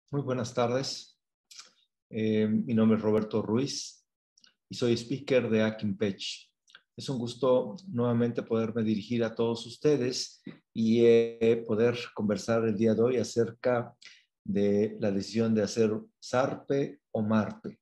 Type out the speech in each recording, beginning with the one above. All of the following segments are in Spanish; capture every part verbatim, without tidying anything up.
Muy buenas tardes. Eh, mi nombre es Roberto Ruiz y soy speaker de Akinpech. Es un gusto nuevamente poderme dirigir a todos ustedes y eh, poder conversar el día de hoy acerca de la decisión de hacer SARPE o MARPE.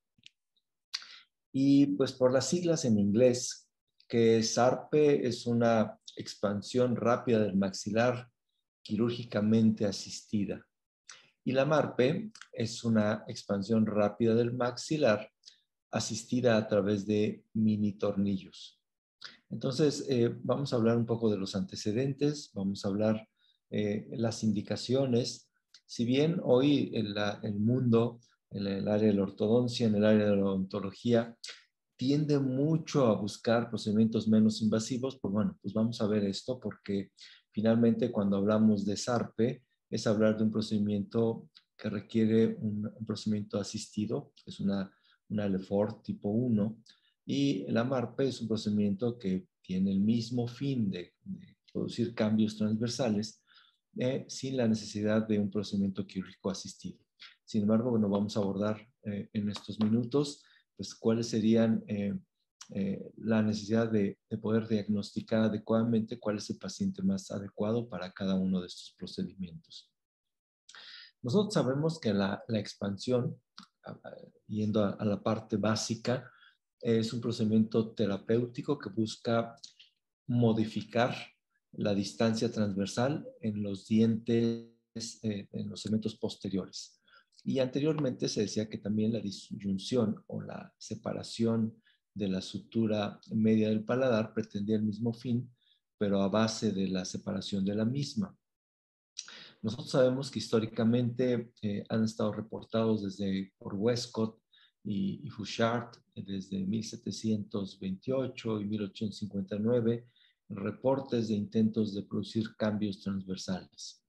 Y pues por las siglas en inglés, que SARPE es una expansión rápida del maxilar quirúrgicamente asistida. Y la MARPE es una expansión rápida del maxilar asistida a través de mini tornillos. Entonces, eh, vamos a hablar un poco de los antecedentes, vamos a hablar eh, las indicaciones. Si bien hoy el, la, el mundo, en el área de la ortodoncia, en el área de la odontología, tiende mucho a buscar procedimientos menos invasivos, pues bueno, pues vamos a ver esto porque finalmente cuando hablamos de SARPE es hablar de un procedimiento que requiere un, un procedimiento asistido, que es una, una Lefort tipo uno, y la MARPE es un procedimiento que tiene el mismo fin de, de producir cambios transversales eh, sin la necesidad de un procedimiento quirúrgico asistido. Sin embargo, bueno, vamos a abordar eh, en estos minutos pues cuáles serían eh, eh, la necesidad de, de poder diagnosticar adecuadamente cuál es el paciente más adecuado para cada uno de estos procedimientos. Nosotros sabemos que la, la expansión, yendo a, a la parte básica, es un procedimiento terapéutico que busca modificar la distancia transversal en los dientes, eh, en los segmentos posteriores. Y anteriormente se decía que también la disyunción o la separación de la sutura media del paladar pretendía el mismo fin, pero a base de la separación de la misma. Nosotros sabemos que históricamente eh, han estado reportados desde por Westcott y, y Fouchard desde mil setecientos veintiocho y mil ochocientos cincuenta y nueve reportes de intentos de producir cambios transversales.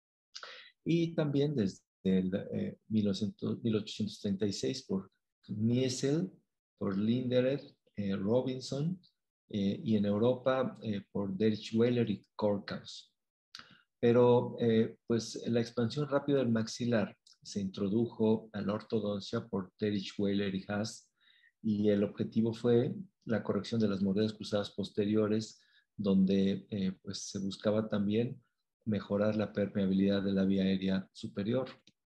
Y también desde el, eh, mil ochocientos treinta y seis por Niesel, por Linderet, eh, Robinson, eh, y en Europa eh, por Derichweiler y Korkhaus. Pero eh, pues la expansión rápida del maxilar se introdujo a la ortodoncia por Derichweiler y Haas, y el objetivo fue la corrección de las morderas cruzadas posteriores, donde eh, pues se buscaba también mejorar la permeabilidad de la vía aérea superior.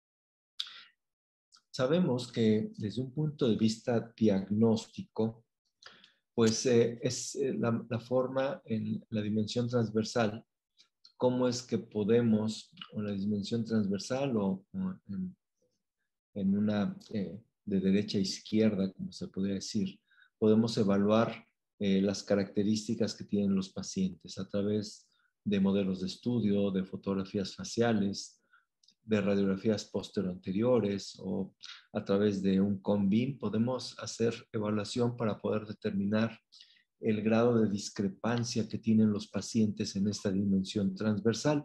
Sabemos que desde un punto de vista diagnóstico, pues eh, es eh, la, la forma en la dimensión transversal, cómo es que podemos, en la dimensión transversal o, o en, en, una eh, de derecha a izquierda, como se podría decir, podemos evaluar eh, las características que tienen los pacientes a través de modelos de estudio, de fotografías faciales, de radiografías posteriores o a través de un CONBIN. Podemos hacer evaluación para poder determinar el grado de discrepancia que tienen los pacientes en esta dimensión transversal.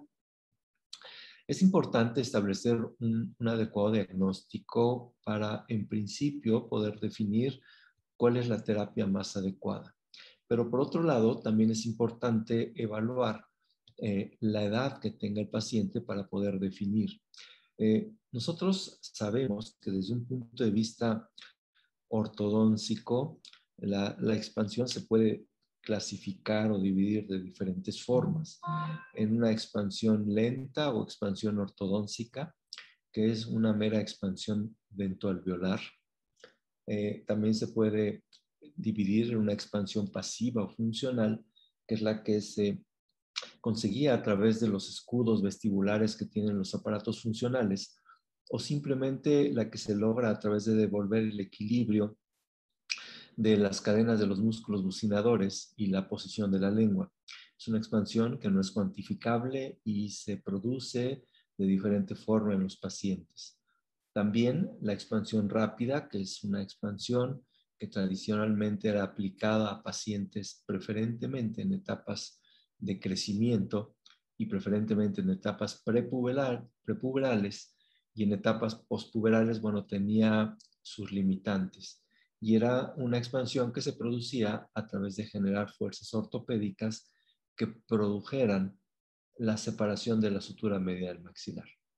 Es importante establecer un, un adecuado diagnóstico para, en principio, poder definir cuál es la terapia más adecuada. Pero por otro lado, también es importante evaluar eh, la edad que tenga el paciente para poder definir. Eh, nosotros sabemos que desde un punto de vista ortodóntico, la, la expansión se puede clasificar o dividir de diferentes formas. En una expansión lenta o expansión ortodóntica, que es una mera expansión dentoalveolar. Eh, también se puede dividir en una expansión pasiva o funcional, que es la que se conseguía a través de los escudos vestibulares que tienen los aparatos funcionales, o simplemente la que se logra a través de devolver el equilibrio de las cadenas de los músculos bucinadores y la posición de la lengua. Es una expansión que no es cuantificable y se produce de diferente forma en los pacientes. También la expansión rápida, que es una expansión que tradicionalmente era aplicada a pacientes preferentemente en etapas de crecimiento y preferentemente en etapas prepuberal, prepuberales, y en etapas postpuberales, bueno, tenía sus limitantes. Y era una expansión que se producía a través de generar fuerzas ortopédicas que produjeran la separación de la sutura media del maxilar.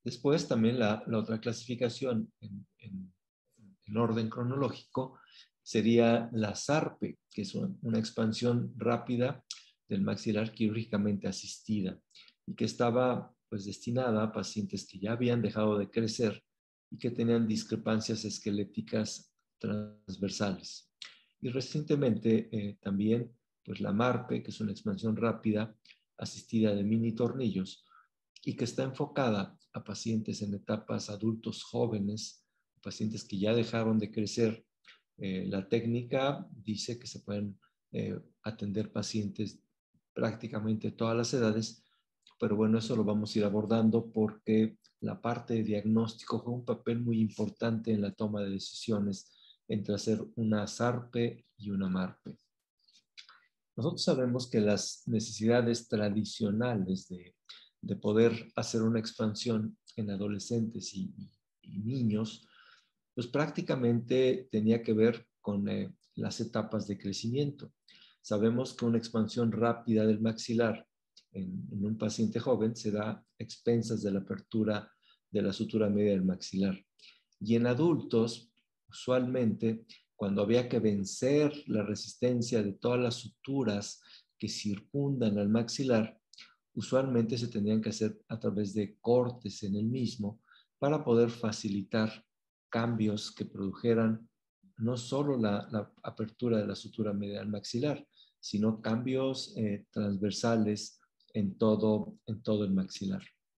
Después también la, la otra clasificación en, en, en orden cronológico sería la SARPE, que es una expansión rápida del maxilar quirúrgicamente asistida y que estaba pues destinada a pacientes que ya habían dejado de crecer y que tenían discrepancias esqueléticas transversales. Y recientemente eh, también pues la MARPE, que es una expansión rápida asistida de mini tornillos y que está enfocada a pacientes en etapas adultos jóvenes, pacientes que ya dejaron de crecer. Eh, la técnica dice que se pueden eh, atender pacientes prácticamente todas las edades, pero bueno, eso lo vamos a ir abordando porque la parte de diagnóstico juega un papel muy importante en la toma de decisiones entre hacer una SARPE y una MARPE. Nosotros sabemos que las necesidades tradicionales de, de poder hacer una expansión en adolescentes y, y niños, pues prácticamente tenía que ver con eh, las etapas de crecimiento. Sabemos que una expansión rápida del maxilar en, en un paciente joven se da a expensas de la apertura de la sutura media del maxilar. Y en adultos, usualmente, cuando había que vencer la resistencia de todas las suturas que circundan al maxilar, usualmente se tenían que hacer a través de cortes en el mismo para poder facilitar cambios que produjeran no solo la, la apertura de la sutura medial maxilar, sino cambios eh, transversales en todo, en todo el maxilar.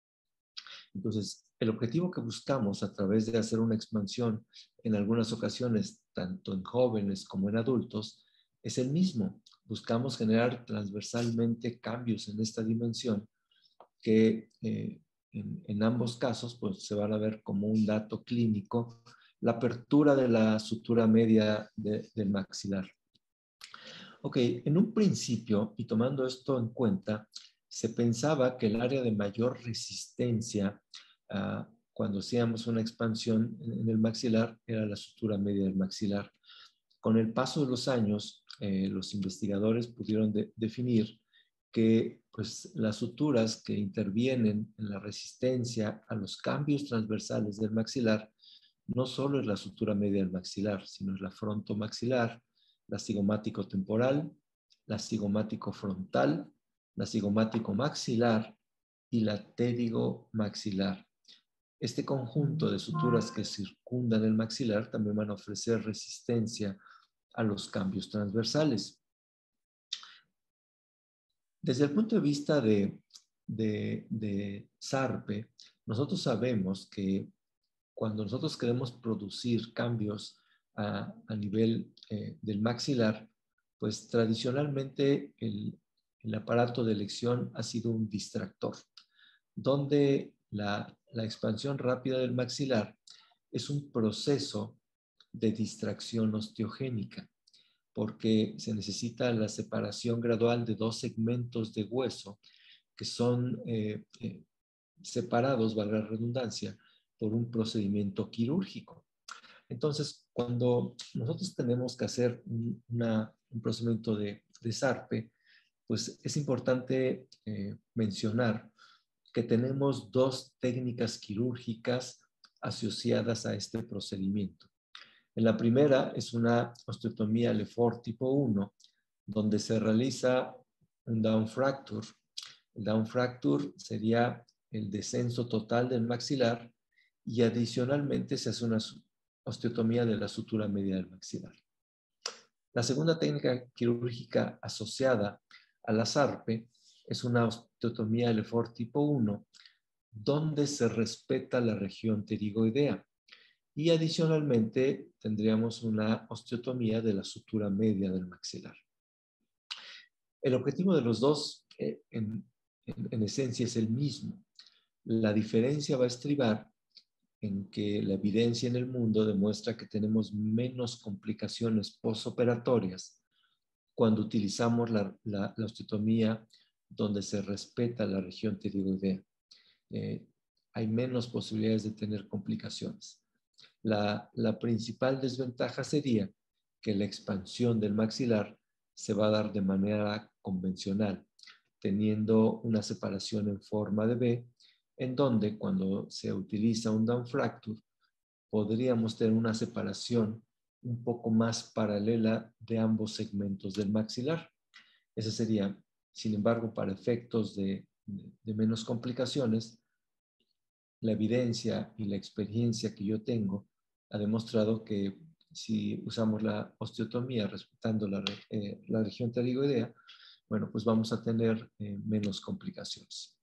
Entonces, el objetivo que buscamos a través de hacer una expansión en algunas ocasiones, tanto en jóvenes como en adultos, es el mismo. Buscamos generar transversalmente cambios en esta dimensión que eh, en, en ambos casos pues, se van a ver como un dato clínico la apertura de la sutura media de, del maxilar. Ok, en un principio, y tomando esto en cuenta, se pensaba que el área de mayor resistencia uh, cuando hacíamos una expansión en el maxilar era la sutura media del maxilar. Con el paso de los años, eh, los investigadores pudieron de, definir que pues, las suturas que intervienen en la resistencia a los cambios transversales del maxilar no solo es la sutura media del maxilar, sino es la frontomaxilar, la cigomático temporal, la cigomático frontal, la cigomático maxilar y la pterigo maxilar. Este conjunto de suturas que circundan el maxilar también van a ofrecer resistencia a los cambios transversales. Desde el punto de vista de, de, de SARPE, nosotros sabemos que cuando nosotros queremos producir cambios a, a nivel eh, del maxilar, pues tradicionalmente el, el aparato de elección ha sido un distractor, donde la, la expansión rápida del maxilar es un proceso de distracción osteogénica, porque se necesita la separación gradual de dos segmentos de hueso que son eh, eh, separados, valga la redundancia, por un procedimiento quirúrgico. Entonces, cuando nosotros tenemos que hacer un, una, un procedimiento de, de SARPE, pues es importante eh, mencionar que tenemos dos técnicas quirúrgicas asociadas a este procedimiento. En la primera es una osteotomía Lefort tipo uno, donde se realiza un down fracture. El down fracture sería el descenso total del maxilar y adicionalmente se hace una osteotomía de la sutura media del maxilar. La segunda técnica quirúrgica asociada a la SARPE es una osteotomía Lefort tipo uno, donde se respeta la región pterigoidea. Y adicionalmente tendríamos una osteotomía de la sutura media del maxilar. El objetivo de los dos eh, en, en, en esencia es el mismo. La diferencia va a estribar en que la evidencia en el mundo demuestra que tenemos menos complicaciones postoperatorias cuando utilizamos la, la, la osteotomía donde se respeta la región pterigoidea. Eh, hay menos posibilidades de tener complicaciones. La, la principal desventaja sería que la expansión del maxilar se va a dar de manera convencional, teniendo una separación en forma de V en donde cuando se utiliza un down fracture, podríamos tener una separación un poco más paralela de ambos segmentos del maxilar. Ese sería, sin embargo, para efectos de, de, de menos complicaciones, la evidencia y la experiencia que yo tengo ha demostrado que si usamos la osteotomía respetando la, eh, la región pterigoidea, bueno, pues vamos a tener eh, menos complicaciones.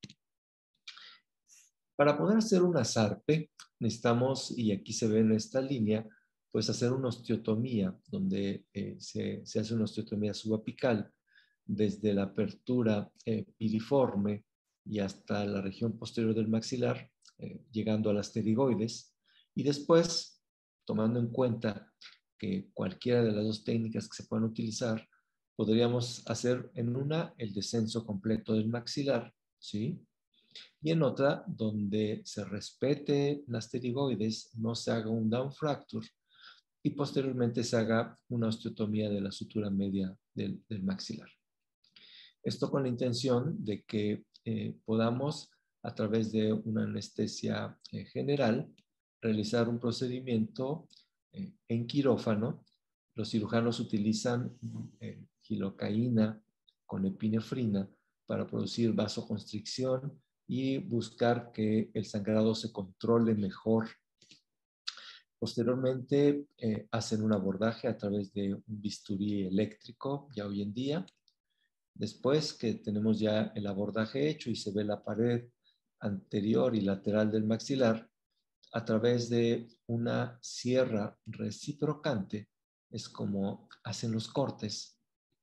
Para poder hacer una zarpe, necesitamos, y aquí se ve en esta línea, pues hacer una osteotomía, donde eh, se, se hace una osteotomía subapical desde la apertura eh, piriforme y hasta la región posterior del maxilar, eh, llegando a las pterigoides, y después, tomando en cuenta que cualquiera de las dos técnicas que se puedan utilizar, podríamos hacer en una el descenso completo del maxilar, ¿sí? Y en otra, donde se respete las pterigoides, no se haga un down fracture y posteriormente se haga una osteotomía de la sutura media del, del maxilar. Esto con la intención de que eh, podamos, a través de una anestesia eh, general, realizar un procedimiento eh, en quirófano. Los cirujanos utilizan eh, gilocaína con epinefrina para producir vasoconstricción y buscar que el sangrado se controle mejor. Posteriormente eh, hacen un abordaje a través de un bisturí eléctrico, ya hoy en día. Después que tenemos ya el abordaje hecho y se ve la pared anterior y lateral del maxilar, a través de una sierra reciprocante, es como hacen los cortes.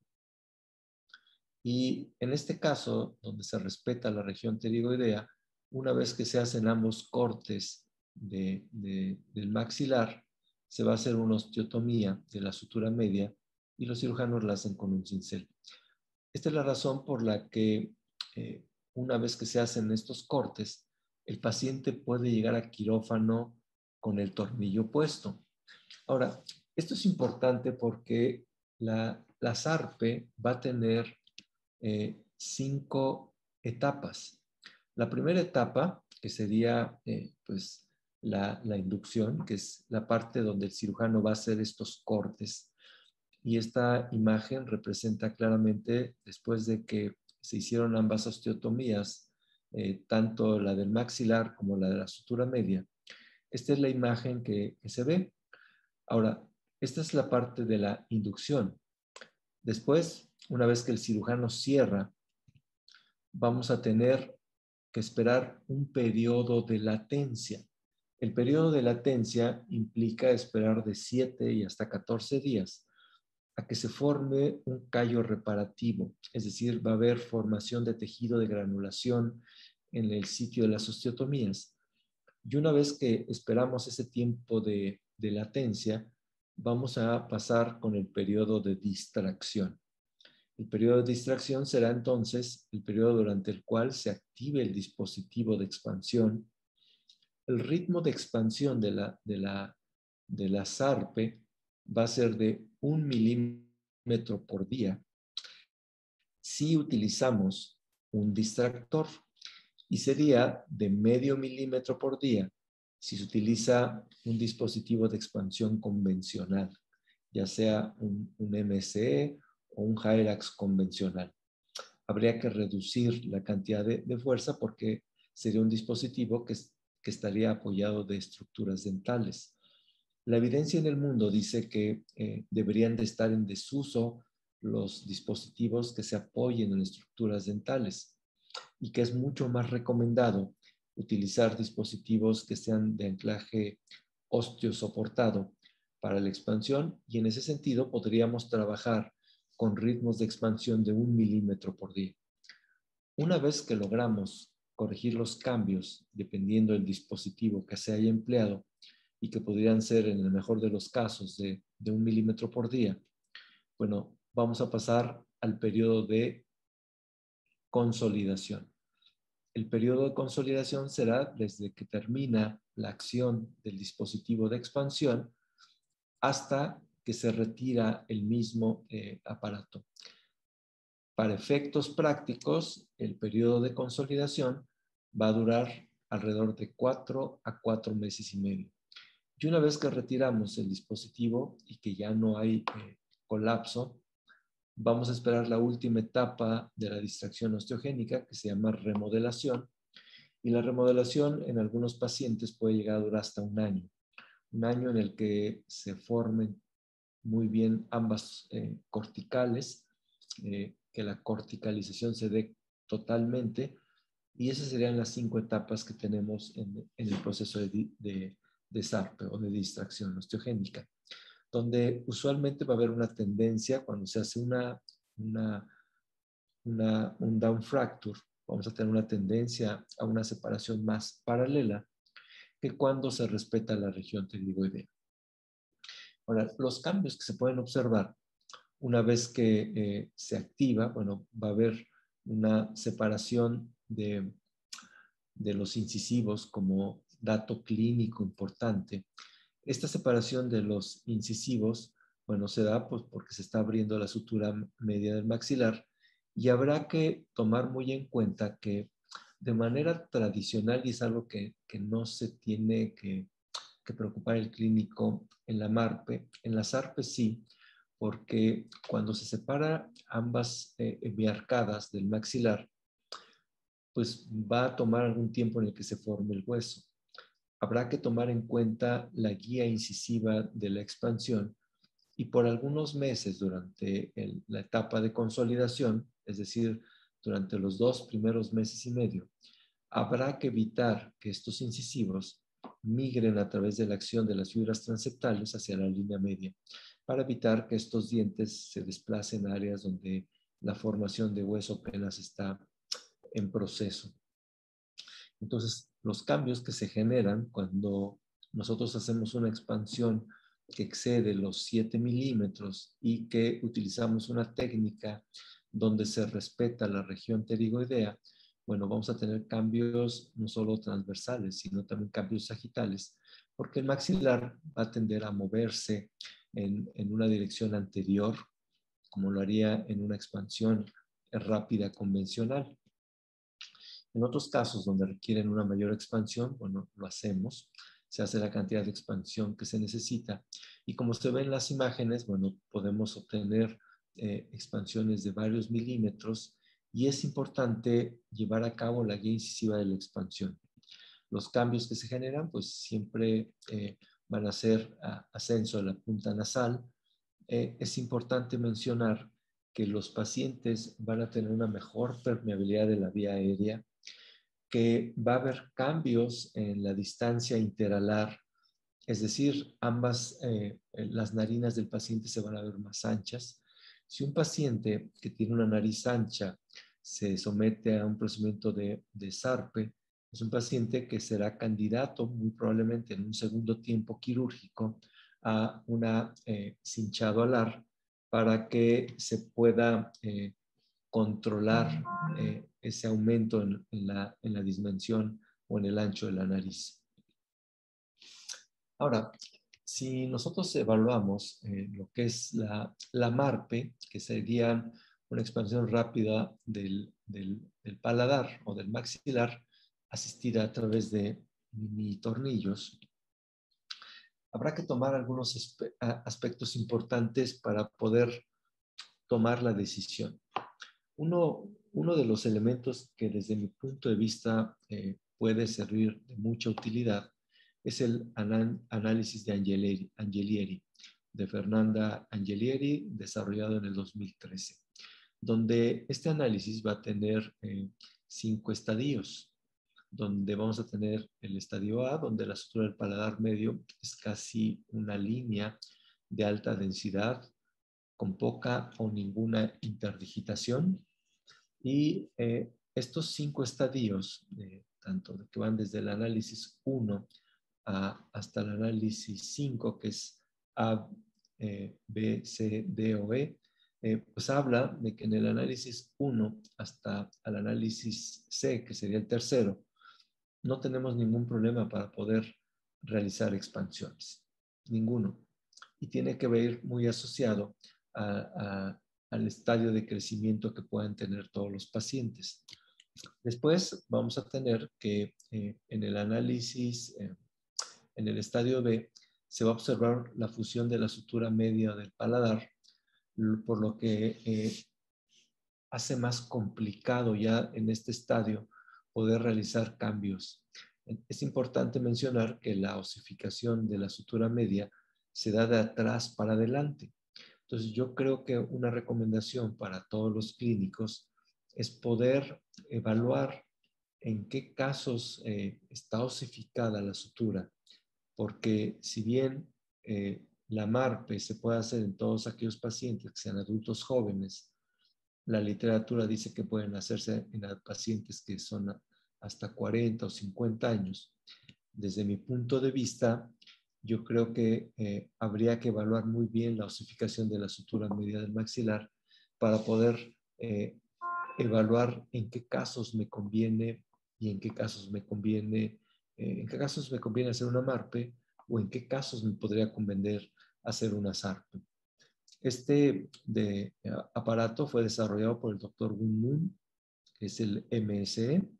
Y en este caso, donde se respeta la región pterigoidea, una vez que se hacen ambos cortes de, de, del maxilar, se va a hacer una osteotomía de la sutura media y los cirujanos la hacen con un cincel. Esta es la razón por la que eh, una vez que se hacen estos cortes, el paciente puede llegar a quirófano con el tornillo puesto. Ahora, esto es importante porque la, la zarpe va a tener eh, cinco etapas. La primera etapa, que sería eh, pues, la, la inducción, que es la parte donde el cirujano va a hacer estos cortes. Y esta imagen representa claramente, después de que se hicieron ambas osteotomías, eh, tanto la del maxilar como la de la sutura media, esta es la imagen que, que se ve. Ahora, esta es la parte de la inducción. Después, una vez que el cirujano cierra, vamos a tener que esperar un periodo de latencia. El periodo de latencia implica esperar de siete y hasta catorce días a que se forme un callo reparativo, es decir, va a haber formación de tejido de granulación en el sitio de las osteotomías. Y una vez que esperamos ese tiempo de, de latencia, vamos a pasar con el periodo de distracción. El periodo de distracción será entonces el periodo durante el cual se active el dispositivo de expansión. El ritmo de expansión de la, de la, de la zarpe va a ser de un milímetro por día si utilizamos un distractor y sería de medio milímetro por día si se utiliza un dispositivo de expansión convencional, ya sea un, un M S E o un Hyrax convencional. Habría que reducir la cantidad de, de fuerza porque sería un dispositivo que, que estaría apoyado de estructuras dentales. La evidencia en el mundo dice que eh, deberían de estar en desuso los dispositivos que se apoyen en estructuras dentales y que es mucho más recomendado utilizar dispositivos que sean de anclaje osteosoportado para la expansión y en ese sentido podríamos trabajar con ritmos de expansión de un milímetro por día. Una vez que logramos corregir los cambios dependiendo del dispositivo que se haya empleado y que podrían ser en el mejor de los casos de, de un milímetro por día, bueno, vamos a pasar al periodo de consolidación. El periodo de consolidación será desde que termina la acción del dispositivo de expansión hasta que se retira el mismo eh, aparato. Para efectos prácticos, el periodo de consolidación va a durar alrededor de cuatro a cuatro meses y medio. Y una vez que retiramos el dispositivo y que ya no hay eh, colapso, vamos a esperar la última etapa de la distracción osteogénica, que se llama remodelación. Y la remodelación en algunos pacientes puede llegar a durar hasta un año. Un año en el que se formen muy bien ambas eh, corticales, eh, que la corticalización se dé totalmente. Y esas serían las cinco etapas que tenemos en, en el proceso de, de, de S A R P o de distracción osteogénica, donde usualmente va a haber una tendencia cuando se hace una, una, una, un down fracture, vamos a tener una tendencia a una separación más paralela que cuando se respeta la región pterigoidea. Ahora, los cambios que se pueden observar una vez que eh, se activa, bueno, va a haber una separación de, de los incisivos como dato clínico importante. Esta separación de los incisivos, bueno, se da pues, porque se está abriendo la sutura media del maxilar y habrá que tomar muy en cuenta que de manera tradicional, y es algo que, que no se tiene que, que preocupar el clínico en la MARPE, en la S A R P sí, porque cuando se separa ambas eh, biarcadas del maxilar, pues va a tomar algún tiempo en el que se forme el hueso. Habrá que tomar en cuenta la guía incisiva de la expansión y por algunos meses durante el, la etapa de consolidación, es decir, durante los dos primeros meses y medio, habrá que evitar que estos incisivos migren a través de la acción de las fibras transeptales hacia la línea media, para evitar que estos dientes se desplacen a áreas donde la formación de hueso apenas está en proceso. Entonces, los cambios que se generan cuando nosotros hacemos una expansión que excede los siete milímetros y que utilizamos una técnica donde se respeta la región pterigoidea, bueno, vamos a tener cambios no solo transversales, sino también cambios sagitales, porque el maxilar va a tender a moverse en, en una dirección anterior, como lo haría en una expansión rápida convencional. En otros casos donde requieren una mayor expansión, bueno, lo hacemos. Se hace la cantidad de expansión que se necesita. Y como se ve en las imágenes, bueno, podemos obtener eh, expansiones de varios milímetros y es importante llevar a cabo la guía incisiva de la expansión. Los cambios que se generan, pues siempre eh, van a ser a, ascenso de la punta nasal. Eh, es importante mencionar que los pacientes van a tener una mejor permeabilidad de la vía aérea, que va a haber cambios en la distancia interalar, es decir, ambas, eh, las narinas del paciente se van a ver más anchas. Si un paciente que tiene una nariz ancha se somete a un procedimiento de, de S A R P, es un paciente que será candidato muy probablemente en un segundo tiempo quirúrgico a una eh, cinchado alar para que se pueda eh, controlar eh, ese aumento en, en, la, en la dimensión o en el ancho de la nariz. Ahora, si nosotros evaluamos eh, lo que es la, la MARPE, que sería una expansión rápida del, del, del paladar o del maxilar, asistida a través de mini tornillos, habrá que tomar algunos aspectos importantes para poder tomar la decisión. Uno, uno de los elementos que desde mi punto de vista eh, puede servir de mucha utilidad es el anal análisis de Angelieri, Angelieri, de Fernanda Angelieri, desarrollado en el dos mil trece, donde este análisis va a tener eh, cinco estadios, donde vamos a tener el estadio A, donde la estructura del paladar medio es casi una línea de alta densidad, con poca o ninguna interdigitación. Y eh, estos cinco estadios, eh, tanto que van desde el análisis uno a, hasta el análisis cinco, que es A, eh, B, C, D o E, eh, pues habla de que en el análisis uno hasta el análisis C, que sería el tercero, no tenemos ningún problema para poder realizar expansiones, ninguno. Y tiene que ver muy asociado a, a, al estadio de crecimiento que puedan tener todos los pacientes. Después vamos a tener que eh, en el análisis, eh, en el estadio B, se va a observar la fusión de la sutura media del paladar, por lo que eh, hace más complicado ya en este estadio poder realizar cambios. Es importante mencionar que la osificación de la sutura media se da de atrás para adelante. Entonces, yo creo que una recomendación para todos los clínicos es poder evaluar en qué casos eh, está osificada la sutura, porque si bien eh, la MARPE se puede hacer en todos aquellos pacientes que sean adultos jóvenes, la literatura dice que pueden hacerse en pacientes que son hasta cuarenta o cincuenta años. Desde mi punto de vista, yo creo que eh, habría que evaluar muy bien la osificación de la sutura media del maxilar para poder eh, evaluar en qué casos me conviene y en qué casos me conviene, eh, en qué casos me conviene hacer una MARPE o en qué casos me podría convenir hacer una SARPE. Este de, uh, aparato fue desarrollado por el doctor Wun Moon, que es el M S E.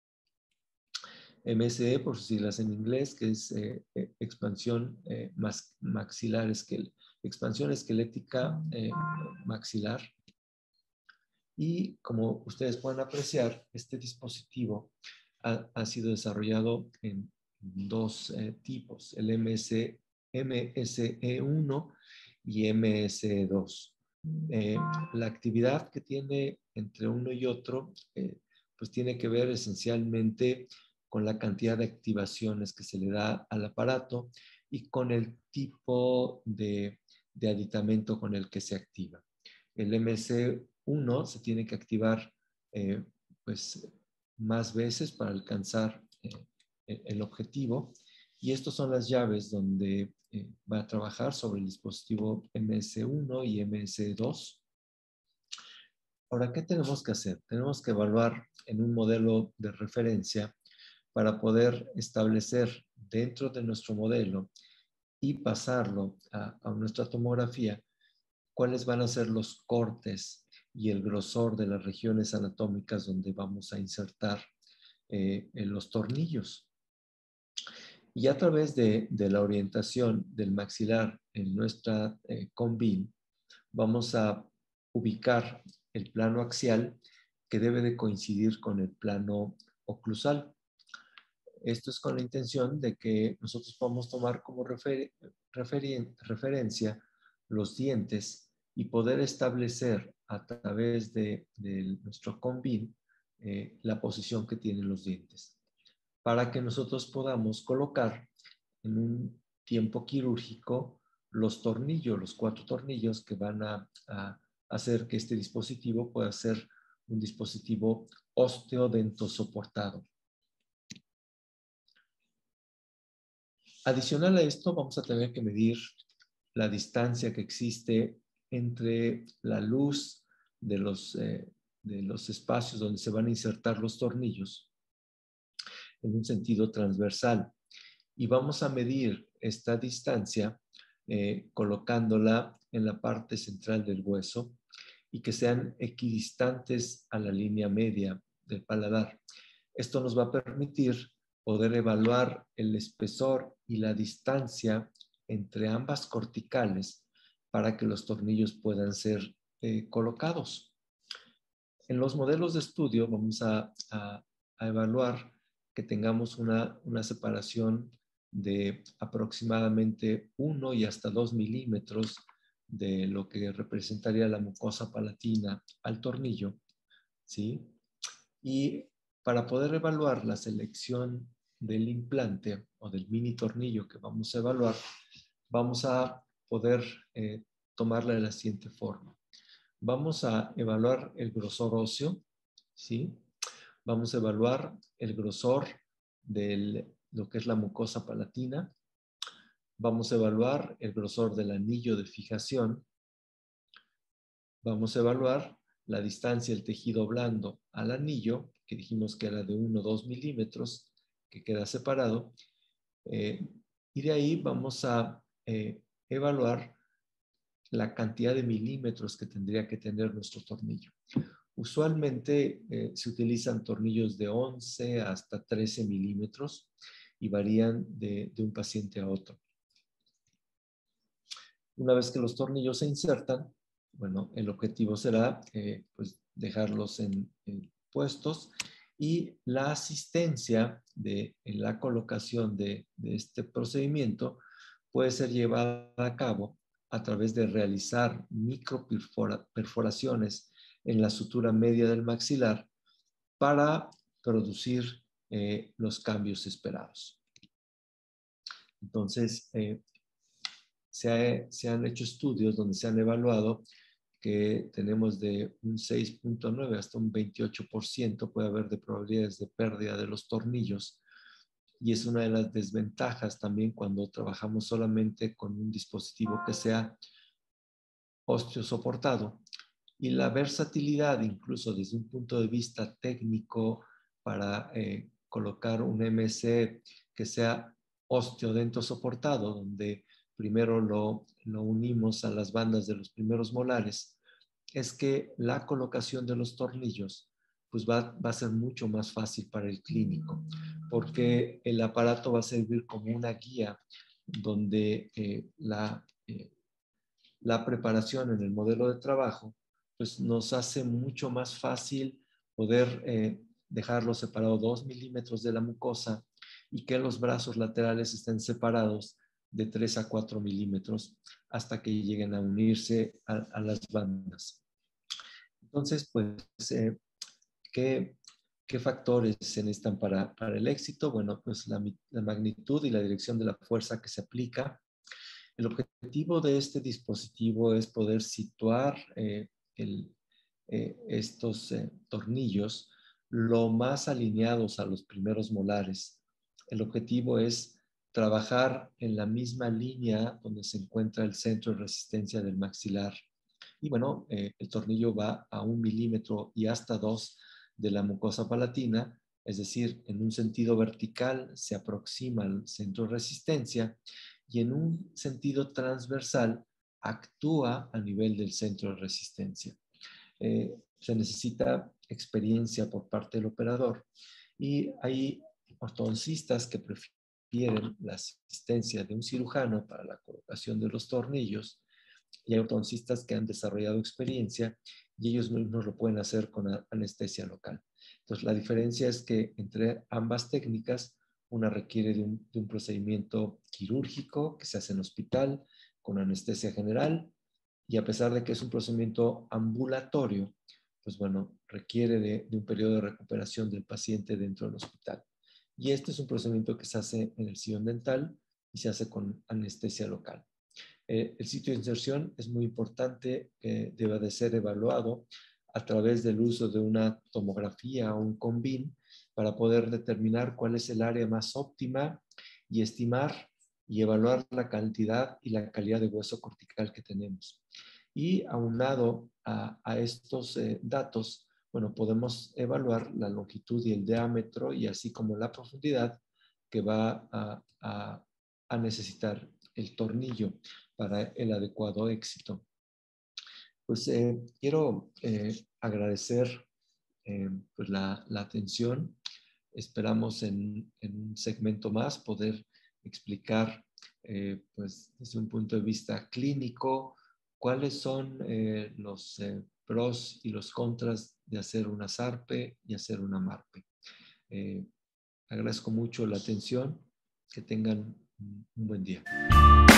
M S E por sus siglas en inglés, que es eh, expansión eh, maxilar, esquel expansión esquelética eh, maxilar. Y como ustedes pueden apreciar, este dispositivo ha, ha sido desarrollado en dos eh, tipos, el M S E uno y M S E dos. Eh, la actividad que tiene entre uno y otro, eh, pues tiene que ver esencialmente con la cantidad de activaciones que se le da al aparato y con el tipo de, de aditamento con el que se activa. El M S uno se tiene que activar eh, pues, más veces para alcanzar eh, el objetivo. Y estas son las llaves donde eh, va a trabajar sobre el dispositivo M S uno y M S dos. Ahora, ¿qué tenemos que hacer? Tenemos que evaluar en un modelo de referencia para poder establecer dentro de nuestro modelo y pasarlo a, a nuestra tomografía cuáles van a ser los cortes y el grosor de las regiones anatómicas donde vamos a insertar eh, en los tornillos. Y a través de, de la orientación del maxilar en nuestra eh, combin, vamos a ubicar el plano axial que debe de coincidir con el plano oclusal. Esto es con la intención de que nosotros podamos tomar como refer referen referencia los dientes y poder establecer a través de, de nuestro combin eh, la posición que tienen los dientes, para que nosotros podamos colocar en un tiempo quirúrgico los tornillos, los cuatro tornillos que van a, a hacer que este dispositivo pueda ser un dispositivo osteodentosoportado. Adicional a esto, vamos a tener que medir la distancia que existe entre la luz de los, eh, de los espacios donde se van a insertar los tornillos en un sentido transversal. Y vamos a medir esta distancia eh, colocándola en la parte central del hueso y que sean equidistantes a la línea media del paladar. Esto nos va a permitir poder evaluar el espesor y la distancia entre ambas corticales para que los tornillos puedan ser eh, colocados. En los modelos de estudio vamos a, a, a evaluar que tengamos una, una separación de aproximadamente uno y hasta dos milímetros de lo que representaría la mucosa palatina al tornillo, ¿sí? Y para poder evaluar la selección del implante o del mini tornillo que vamos a evaluar, vamos a poder eh, tomarla de la siguiente forma. Vamos a evaluar el grosor óseo, ¿sí? Vamos a evaluar el grosor de lo que es la mucosa palatina. Vamos a evaluar el grosor del anillo de fijación. Vamos a evaluar la distancia del tejido blando al anillo, que dijimos que era de uno a dos milímetros, que queda separado. Eh, y de ahí vamos a eh, evaluar la cantidad de milímetros que tendría que tener nuestro tornillo. Usualmente eh, se utilizan tornillos de once hasta trece milímetros y varían de, de un paciente a otro. Una vez que los tornillos se insertan, bueno, el objetivo será eh, pues dejarlos en, en puestos, y la asistencia de, en la colocación de, de este procedimiento puede ser llevada a cabo a través de realizar microperforaciones en la sutura media del maxilar para producir eh, los cambios esperados. Entonces, eh, se, ha, se han hecho estudios donde se han evaluado que tenemos de un seis punto nueve hasta un veintiocho por ciento puede haber de probabilidades de pérdida de los tornillos, y es una de las desventajas también cuando trabajamos solamente con un dispositivo que sea osteosoportado. Y la versatilidad, incluso desde un punto de vista técnico, para eh, colocar un M C que sea osteodentosoportado, donde primero lo, lo unimos a las bandas de los primeros molares, es que la colocación de los tornillos pues va, va a ser mucho más fácil para el clínico, porque el aparato va a servir como una guía donde eh, la, eh, la preparación en el modelo de trabajo pues nos hace mucho más fácil poder eh, dejarlo separado dos milímetros de la mucosa y que los brazos laterales estén separados de tres a cuatro milímetros hasta que lleguen a unirse a, a las bandas. Entonces, pues, eh, ¿qué, ¿qué factores se necesitan para, para el éxito? Bueno, pues la, la magnitud y la dirección de la fuerza que se aplica. El objetivo de este dispositivo es poder situar eh, el, eh, estos eh, tornillos lo más alineados a los primeros molares. El objetivo es trabajar en la misma línea donde se encuentra el centro de resistencia del maxilar. Y bueno, eh, el tornillo va a un milímetro y hasta dos de la mucosa palatina, es decir, en un sentido vertical se aproxima al centro de resistencia, y en un sentido transversal actúa a nivel del centro de resistencia. Eh, se necesita experiencia por parte del operador, y hay ortodoncistas que prefieren la asistencia de un cirujano para la colocación de los tornillos, y hay ortodoncistas que han desarrollado experiencia y ellos mismos lo pueden hacer con anestesia local. Entonces, la diferencia es que entre ambas técnicas, una requiere de un, de un procedimiento quirúrgico que se hace en hospital con anestesia general, y a pesar de que es un procedimiento ambulatorio, pues bueno, requiere de, de un periodo de recuperación del paciente dentro del hospital. Y este es un procedimiento que se hace en el sillón dental y se hace con anestesia local. Eh, el sitio de inserción es muy importante, eh, debe de ser evaluado a través del uso de una tomografía o un combin para poder determinar cuál es el área más óptima y estimar y evaluar la cantidad y la calidad de hueso cortical que tenemos. Y aunado a, a estos eh, datos, bueno, podemos evaluar la longitud y el diámetro y así como la profundidad que va a, a, a necesitar el tornillo para el adecuado éxito. Pues eh, quiero eh, agradecer eh, pues la, la atención. Esperamos en, en un segmento más poder explicar eh, pues desde un punto de vista clínico cuáles son eh, los eh, pros y los contras de hacer una SARPE y hacer una MARPE. Eh, agradezco mucho la atención. Que tengan un buen día.